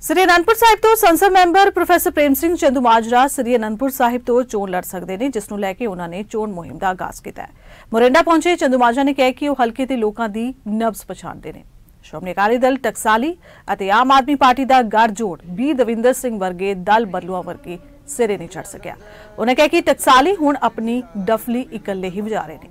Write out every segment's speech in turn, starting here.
ਸ੍ਰੀ ਅਨੰਦਪੁਰ ਸਾਹਿਬ ਤੋਂ ਸੰਸਦ member professor Prem Singh Chandumajra Sri Anandpur Sahib ਤੋਂ ਚੋਣ ਲੜ ਸਕਦੇ ਨੇ, ਜਿਸ ਨੂੰ ਲੈ ਕੇ ਉਹਨਾਂ ਨੇ ਚੋਣ ਮੁਹਿੰਮ ਦਾ ਆਗਾਜ਼ ਕੀਤਾ ਹੈ। ਮੋਰਿੰਡਾ ਪਹੁੰਚੇ ਚੰਦੂਮਾਜਰਾ ਨੇ ਕਿਹਾ ਕਿ ਉਹ ਹਲਕੇ ਦੇ ਲੋਕਾਂ ਦੀ ਨਬਜ਼ ਪਛਾਣਦੇ ਨੇ। ਸ਼੍ਰੋਮਣੀ ਅਕਾਲੀ ਦਲ ਟਕਸਾਲੀ ਅਤੇ ਆਮ ਆਦਮੀ ਪਾਰਟੀ ਦਾ ਗੱਠਜੋੜ ਬੀ ਦਵਿੰਦਰ ਸਿੰਘ ਵਰਗੇ ਦਲ ਬਦਲੂਆਂ ਵਰਗੇ ਸਿਰੇ ਨਹੀਂ ਚੜ ਸਕਿਆ। ਉਹਨਾਂ ਕਿਹਾ ਕਿ ਟਕਸਾਲੀ ਹੁਣ ਆਪਣੀ ਡਫਲੀ ਇਕੱਲੇ ਹੀ ਵਜਾ ਰਹੇ ਨੇ।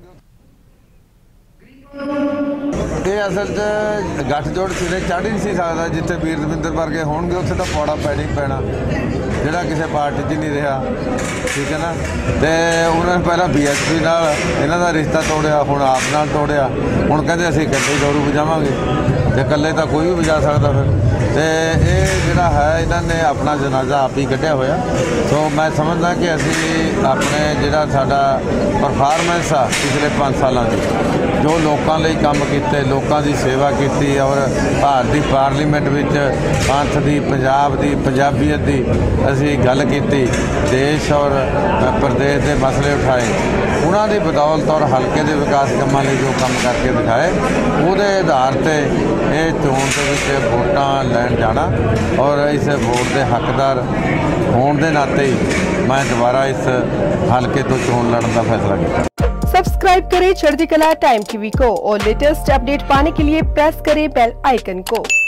ਇਹ ਅਸਲ 'ਚ ਗੱਠਜੋੜ ਸਿਰੇ ਚੜ੍ਹ ਹੀ ਨਹੀਂ ਸੀ ਸਕਦਾ। ਜਿੱਥੇ ਵੀਰ ਦਵਿੰਦਰ ਵਰਗੇ ਹੋਣਗੇ ਉੱਥੇ ਤਾਂ ਪੌੜਾ ਪੈਣਾ ਹੀ ਪੈਣਾ, ਜਿਹੜਾ ਕਿਸੇ ਪਾਰਟੀ 'ਚ ਨਹੀਂ ਰਿਹਾ, ਠੀਕ ਹੈ ਨਾ। ਤੇ ਉਹਨਾਂ ਨੇ ਪਹਿਲਾਂ BSP ਨਾਲ ਇਹਨਾਂ ਦਾ ਰਿਸ਼ਤਾ ਤੋੜਿਆ, ਹੁਣ ਆਪ ਨਾਲ ਤੋੜਿਆ। ਹੁਣ ਕਹਿੰਦੇ ਅਸੀਂ ਇਕੱਲੇ ਝਾੜੂ ਵਜਾਵਾਂਗੇ, ਤੇ ਇਕੱਲੇ ਤਾਂ ਕੋਈ ਵੀ ਵਜਾ ਸਕਦਾ ਫਿਰ। ਤੇ ਇਹ ਜਿਹੜਾ ਹੈ ਇਹਨਾਂ ਨੇ ਆਪਣਾ ਜਨਾਜ਼ਾ ਆਪ ਹੀ ਕੱਢਿਆ ਹੋਇਆ। ਸੋ ਮੈਂ ਸਮਝਦਾ ਕਿ ਅਸੀਂ ਆਪਣੇ ਜਿਹੜਾ ਸਾਡਾ ਪਰਫਾਰਮੈਂਸ ਆ ਪਿਛਲੇ 5 ਸਾਲਾਂ ਦੀ, ਜੋ ਲੋਕਾਂ ਲਈ ਕੰਮ ਕੀਤੇ, ਲੋਕਾਂ ਦੀ ਸੇਵਾ ਕੀਤੀ, ਔਰ ਭਾਰਤ ਦੀ ਪਾਰਲੀਮੈਂਟ ਵਿੱਚ ਪੰਥ ਦੀ, ਪੰਜਾਬ ਦੀ, ਪੰਜਾਬੀਅਤ ਦੀ ਅਸੀਂ ਗੱਲ ਕੀਤੀ, ਦੇਸ਼ ਔਰ ਪ੍ਰਦੇਸ਼ ਦੇ ਮਸਲੇ ਉਠਾਏ, ਉਹਨਾਂ ਦੀ ਬਦੌਲਤ ਔਰ ਹਲਕੇ ਦੇ ਵਿਕਾਸ ਕੰਮਾਂ ਲਈ ਜੋ ਕੰਮ ਕਰਕੇ ਦਿਖਾਏ, ਉਹਦੇ ਆਧਾਰ 'ਤੇ ਇਹ ਚੋਣ ਦੇ ਵਿੱਚ ਵੋਟਾਂ ਲੈਣ ਜਾਣਾ ਔਰ ਇਸ ਵੋਟ ਦੇ ਹੱਕਦਾਰ ਹੋਣ ਦੇ ਨਾਤੇ मैं दोबारा इस हल्के तो चोन लड़ने का फैसला किया। सब्सक्राइब करें चढ़ती कला टाइम टीवी को और लेटेस्ट अपडेट पाने के लिए प्रेस करें बेल आइकन को।